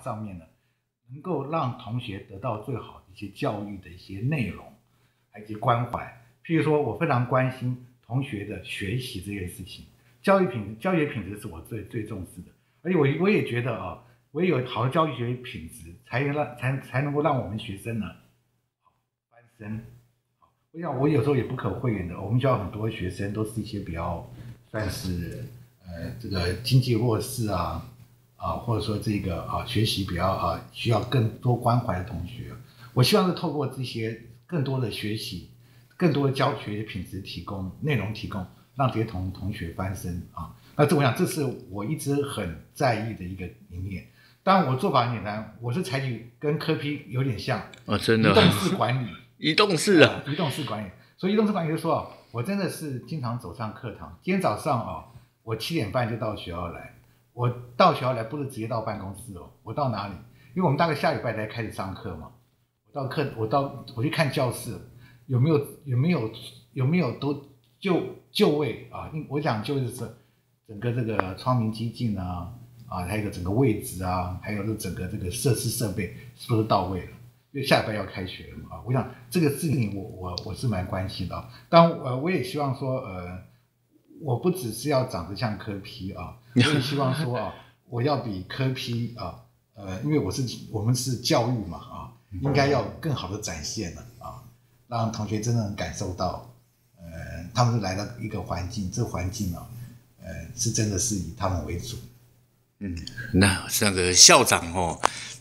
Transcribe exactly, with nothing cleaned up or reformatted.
上面呢，能够让同学得到最好的一些教育的一些内容，还有一些关怀。譬如说，我非常关心同学的学习这件事情，教育品质，教育品质是我最最重视的。而且我我也觉得啊，唯有好的教育学品质，才能让才才能够让我们学生呢翻身。我想我有时候也不可讳言的，我们学校很多学生都是一些比较算是呃这个经济弱势啊啊，或者说这个啊学习比较啊需要更多关怀的同学。我希望是透过这些更多的学习，更多的教学品质提供内容提供，让这些同同学翻身啊。那这我想这是我一直很在意的一个理念。当然我做法很简单，我是采取跟科批有点像哦，真的移动式管理。 移动式啊， 移动式管理。所以移动式管理就是说，我真的是经常走上课堂。今天早上啊，我七点半就到学校来。我到学校来不是直接到办公室哦，我到哪里？因为我们大概下礼拜才开始上课嘛。我到课，我到我去看教室有没有有没有有没有都就就位啊？我讲就是整个这个窗明几净啊啊，还有个整个位置啊，还有这整个这个设施设备是不是到位了？因为下礼拜要开学了嘛，我想这个事情我我我是蛮关心的。当然，呃，我也希望说，呃，我不只是要长得像柯 P 啊，我也希望说啊，我要比柯 P 啊，呃，因为我是我们是教育嘛啊，应该要更好的展现了啊，让同学真的能感受到，呃，他们来到一个环境，这个环境呢、啊，呃，是真的是以他们为主。 嗯，那那个校长哦，